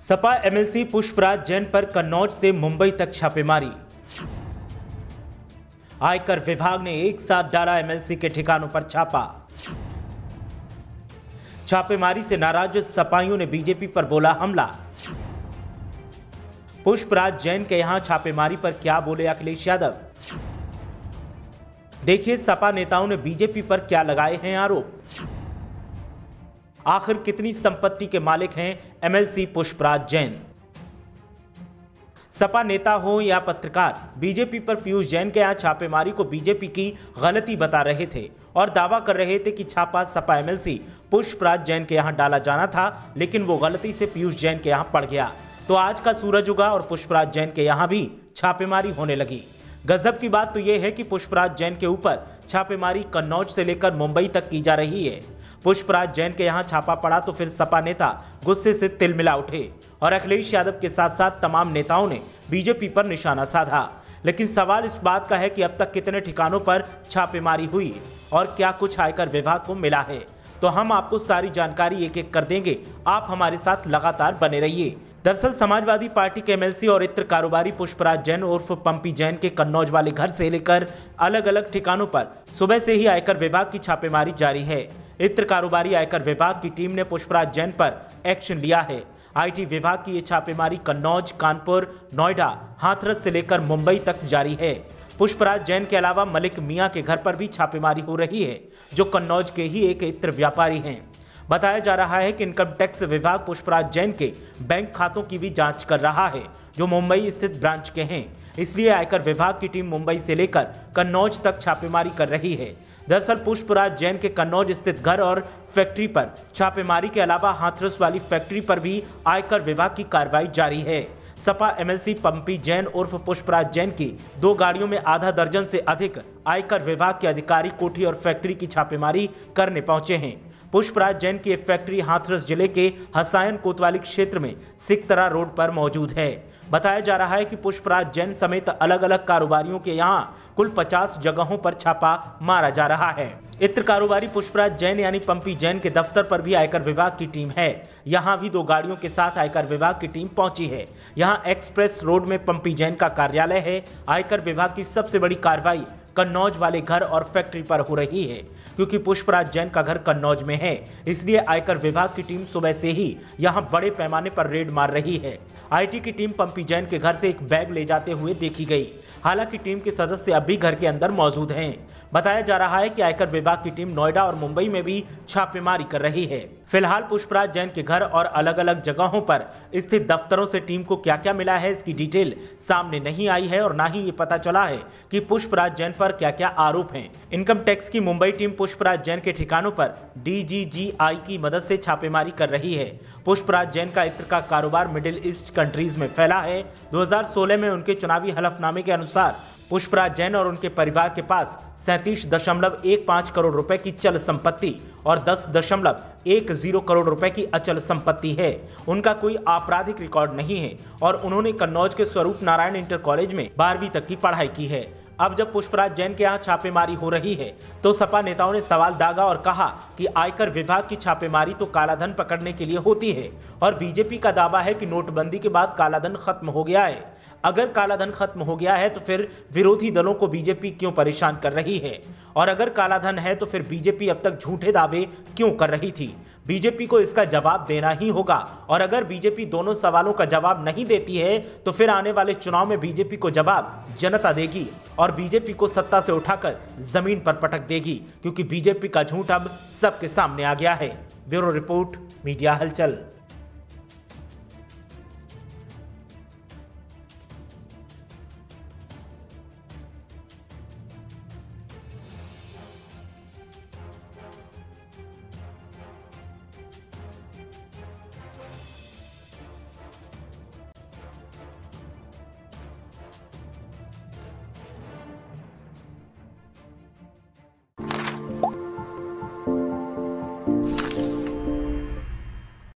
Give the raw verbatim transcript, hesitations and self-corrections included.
Sapa MLC Pushpraj Jain पर कन्नौज से मुंबई तक छापेमारी। आयकर विभाग ने एक साथ डाला एमएलसी के ठिकानों पर छापा। छापेमारी से नाराज सपाइयों ने बीजेपी पर बोला हमला। पुष्पराज जैन के यहां छापेमारी पर क्या बोले अखिलेश यादव। देखिए सपा नेताओं ने बीजेपी पर क्या लगाए हैं आरोप। आखिर कितनी संपत्ति के मालिक हैं एमएलसी पुष्पराज जैन। सपा नेता हो या पत्रकार, बीजेपी पर पीयूष जैन के यहां छापेमारी को बीजेपी की गलती बता रहे थे और दावा कर रहे थे कि छापा सपा एमएलसी पुष्पराज जैन के यहां डाला जाना था, लेकिन वो गलती से पीयूष जैन के यहां पड़ गया। तो आज का सूरज उगा और पुष्पराज जैन के यहां भी छापेमारी होने लगी। गजब की बात तो यह है कि पुष्पराज जैन के ऊपर छापेमारी कन्नौज से लेकर मुंबई तक की जा रही है। पुष्पराज जैन के यहां छापा पड़ा तो फिर सपा नेता गुस्से से तिलमिला उठे और अखिलेश यादव के साथ साथ तमाम नेताओं ने बीजेपी पर निशाना साधा। लेकिन सवाल इस बात का है कि अब तक कितने ठिकानों पर छापेमारी हुई और क्या कुछ आयकर विभाग को मिला है। तो हम आपको सारी जानकारी एक एक कर देंगे, आप हमारे साथ लगातार बने रहिए। दरअसल समाजवादी पार्टी के एमएलसी और इत्र कारोबारी पुष्पराज जैन उर्फ पंपी जैन के कन्नौज वाले घर से लेकर अलग अलग ठिकानों पर सुबह से ही आयकर विभाग की छापेमारी जारी है। इत्र कारोबारी आयकर विभाग की टीम ने पुष्पराज जैन पर एक्शन लिया है। आईटी विभाग की ये छापेमारी कन्नौज, कानपुर, नोएडा, हाथरस से लेकर मुंबई तक जारी है। पुष्पराज जैन के अलावा मलिक मियां के घर पर भी छापेमारी हो रही है, जो कन्नौज के ही एक इत्र व्यापारी हैं। बताया जा रहा है कि इनकम टैक्स विभाग पुष्पराज जैन के बैंक खातों की भी जांच कर रहा है, जो मुंबई स्थित ब्रांच के हैं। इसलिए आयकर विभाग की टीम मुंबई से लेकर कन्नौज तक छापेमारी कर रही है। दरअसल पुष्पराज जैन के कन्नौज स्थित घर और फैक्ट्री पर छापेमारी के अलावा हाथरस वाली फैक्ट्री पर भी आयकर विभाग की कार्रवाई जारी है। सपा एमएलसी पंपी जैन उर्फ पुष्पराज जैन की दो गाड़ियों में आधा दर्जन से अधिक आयकर विभाग के अधिकारी कोठी और फैक्ट्री की छापेमारी करने पहुंचे हैं। पुष्पराज जैन की एक फैक्ट्री हाथरस जिले के हसायन कोतवाली क्षेत्र में सिकतरा रोड पर मौजूद है। बताया जा रहा है कि पुष्पराज जैन समेत अलग अलग कारोबारियों के यहां कुल पचास जगहों पर छापा मारा जा रहा है। इत्र कारोबारी पुष्पराज जैन यानी पंपी जैन के दफ्तर पर भी आयकर विभाग की टीम है। यहां भी दो गाड़ियों के साथ आयकर विभाग की टीम पहुंची है। यहां एक्सप्रेस रोड में पंपी जैन का कार्यालय है। आयकर विभाग की सबसे बड़ी कार्रवाई कन्नौज वाले घर और फैक्ट्री पर हो रही है। क्योंकि पुष्पराज जैन का घर कन्नौज में है, इसलिए आयकर विभाग की टीम सुबह से ही यहां बड़े पैमाने पर रेड मार रही है। आईटी की टीम पंपी जैन के घर से एक बैग ले जाते हुए देखी गई। हालांकि टीम के सदस्य अब भी घर के अंदर मौजूद हैं। बताया जा रहा है कि आयकर विभाग की टीम नोएडा और मुंबई में भी छापेमारी कर रही है। फिलहाल पुष्पराज जैन के घर और अलग अलग जगहों पर स्थित दफ्तरों से टीम को क्या क्या मिला है, इसकी डिटेल सामने नहीं आई है और ना ही ये पता चला है कि पुष्पराज जैन पर क्या क्या आरोप हैं। इनकम टैक्स की मुंबई टीम पुष्पराज जैन के ठिकानों पर डीजीजीआई की मदद से छापेमारी कर रही है। पुष्पराज जैन का इत्र का कारोबार मिडिल ईस्ट कंट्रीज में फैला है। दो हज़ार सोलह में उनके चुनावी हलफनामे के अनुसार पुष्पराज जैन और उनके परिवार के पास सैंतीस दशमलव एक पाँच करोड़ रुपए की चल संपत्ति और दस दशमलव एक जीरो करोड़ रुपए की अचल संपत्ति है। उनका कोई आपराधिक रिकॉर्ड नहीं है और उन्होंने कन्नौज के स्वरूप नारायण इंटर कॉलेज में बारहवीं तक की पढ़ाई की है। अब जब पुष्पराज जैन के यहाँ छापेमारी हो रही है तो सपा नेताओं ने सवाल दागा और कहा कि आयकर विभाग की छापेमारी तो कालाधन पकड़ने के लिए होती है और बीजेपी का दावा है कि नोटबंदी के बाद कालाधन खत्म हो गया है। अगर कालाधन खत्म हो गया है तो फिर विरोधी दलों को बीजेपी क्यों परेशान कर रही है, और अगर कालाधन है तो फिर बीजेपी अब तक झूठे दावे क्यों कर रही थी। बीजेपी को इसका जवाब देना ही होगा और अगर बीजेपी दोनों सवालों का जवाब नहीं देती है तो फिर आने वाले चुनाव में बीजेपी को जवाब जनता देगी और बीजेपी को सत्ता से उठाकर जमीन पर पटक देगी, क्योंकि बीजेपी का झूठ अब सबके सामने आ गया है। ब्यूरो रिपोर्ट, मीडिया हलचल।